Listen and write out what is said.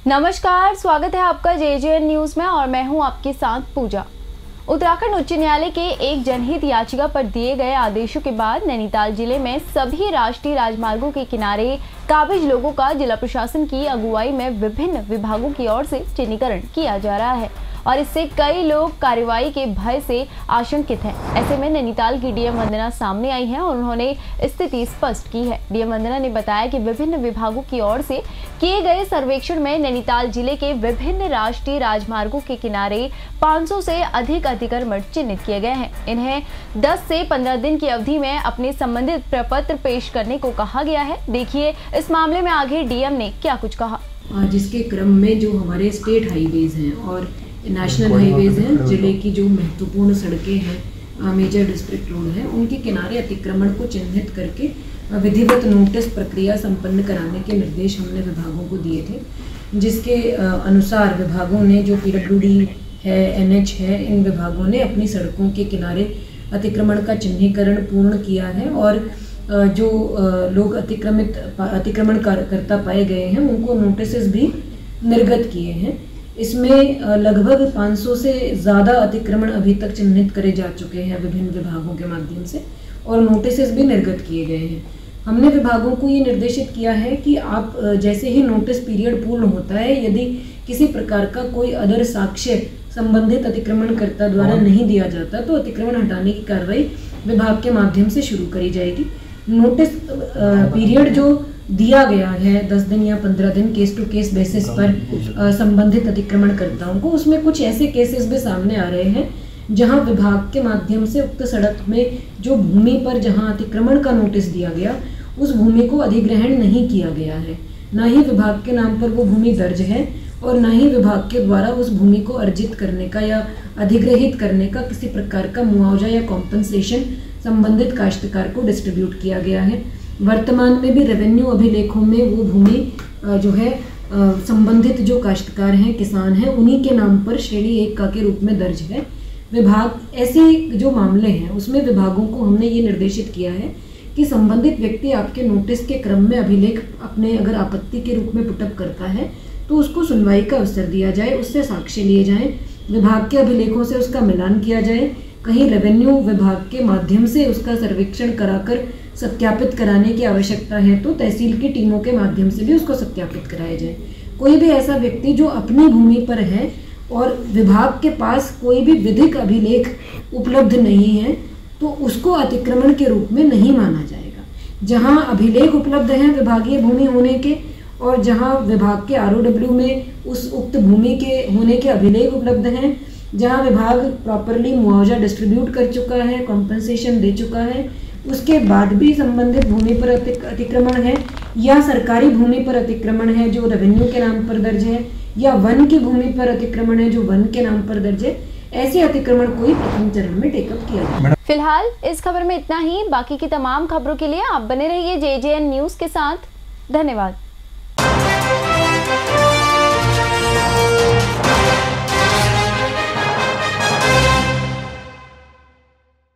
नमस्कार, स्वागत है आपका JJN न्यूज में और मैं हूं आपके साथ पूजा। उत्तराखंड उच्च न्यायालय के एक जनहित याचिका पर दिए गए आदेशों के बाद नैनीताल जिले में सभी राष्ट्रीय राजमार्गों के किनारे काबिज लोगों का जिला प्रशासन की अगुवाई में विभिन्न विभागों की ओर से चिन्हीकरण किया जा रहा है और इससे कई लोग कार्रवाई के भय से आशंकित हैं। ऐसे में नैनीताल की डीएम वंदना सामने आई हैं और उन्होंने स्थिति स्पष्ट की है। डीएम वंदना ने बताया कि विभिन्न विभागों की ओर से किए गए सर्वेक्षण में नैनीताल जिले के विभिन्न राष्ट्रीय राजमार्गों के किनारे 500 से अधिक अतिक्रमण चिन्हित किए गए हैं। इन्हें 10 से 15 दिन की अवधि में अपने संबंधित प्रपत्र पेश करने को कहा गया है। देखिए इस मामले में आगे डीएम ने क्या कुछ कहा। जिसके क्रम में जो हमारे स्टेट हाईवेज हैं और नेशनल हाईवेज हैं, जिले की जो महत्वपूर्ण सड़कें हैं, मेजर डिस्ट्रिक्ट रोड है, उनके किनारे अतिक्रमण को चिन्हित करके विधिवत नोटिस प्रक्रिया संपन्न कराने के निर्देश हमने विभागों को दिए थे। जिसके अनुसार विभागों ने जो PWD है, NH है, इन विभागों ने अपनी सड़कों के किनारे अतिक्रमण का चिन्हीकरण पूर्ण किया है और जो लोग अतिक्रमण करता पाए गए हैं उनको नोटिस भी निर्गत किए हैं। इसमें लगभग 500 से ज़्यादा अतिक्रमण अभी तक चिन्हित करे जा चुके हैं विभिन्न विभागों के माध्यम से और नोटिस भी निर्गत किए गए हैं। हमने विभागों को ये निर्देशित किया है कि आप जैसे ही नोटिस पीरियड पूर्ण होता है, यदि किसी प्रकार का कोई अदर साक्ष्य संबंधित अतिक्रमणकर्ता द्वारा नहीं दिया जाता तो अतिक्रमण हटाने की कार्रवाई विभाग के माध्यम से शुरू करी जाएगी। नोटिस पीरियड जो दिया गया है 10 दिन या 15 दिन केस टू केस बेसिस पर संबंधित अतिक्रमणकर्ताओं को, उसमें कुछ ऐसे केसेस भी सामने आ रहे हैं जहां विभाग के माध्यम से उक्त सड़क में जो भूमि पर जहां अतिक्रमण का नोटिस दिया गया उस भूमि को अधिग्रहण नहीं किया गया है, ना ही विभाग के नाम पर वो भूमि दर्ज है और ना ही विभाग के द्वारा उस भूमि को अर्जित करने का या अधिग्रहित करने का किसी प्रकार का मुआवजा या कॉम्पनसेशन संबंधित काश्तकार को डिस्ट्रीब्यूट किया गया है। वर्तमान में भी रेवेन्यू अभिलेखों में वो भूमि जो है संबंधित जो काश्तकार हैं, किसान हैं, उन्हीं के नाम पर श्रेणी 1 का के रूप में दर्ज है। विभाग ऐसे जो मामले हैं उसमें विभागों को हमने ये निर्देशित किया है कि संबंधित व्यक्ति आपके नोटिस के क्रम में अभिलेख अपने अगर आपत्ति के रूप में पुटअप करता है तो उसको सुनवाई का अवसर दिया जाए, उससे साक्ष्य लिए जाएं, विभाग के अभिलेखों से उसका मिलान किया जाए, कहीं रेवेन्यू विभाग के माध्यम से उसका सर्वेक्षण कराकर सत्यापित कराने की आवश्यकता है तो तहसील की टीमों के माध्यम से भी उसको सत्यापित कराया जाए। कोई भी ऐसा व्यक्ति जो अपनी भूमि पर है और विभाग के पास कोई भी विधिक अभिलेख उपलब्ध नहीं है तो उसको अतिक्रमण के रूप में नहीं माना जाएगा। जहां अभिलेख उपलब्ध हैं विभागीय भूमि होने के और जहां विभाग के ROW में उस उक्त भूमि के होने के अभिलेख उपलब्ध हैं, जहां विभाग प्रॉपरली मुआवजा डिस्ट्रीब्यूट कर चुका है, कॉम्पनसेशन दे चुका है, उसके बाद भी संबंधित भूमि पर अतिक्रमण है या सरकारी भूमि पर अतिक्रमण है जो रेवेन्यू के नाम पर दर्ज है या वन की भूमि पर अतिक्रमण है जो वन के नाम पर दर्ज है, ऐसे अतिक्रमण को ही प्रथम चरण में टेकअप किया जाए। फिलहाल इस खबर में इतना ही। बाकी की तमाम खबरों के लिए आप बने रहिए JJN न्यूज के साथ। धन्यवाद।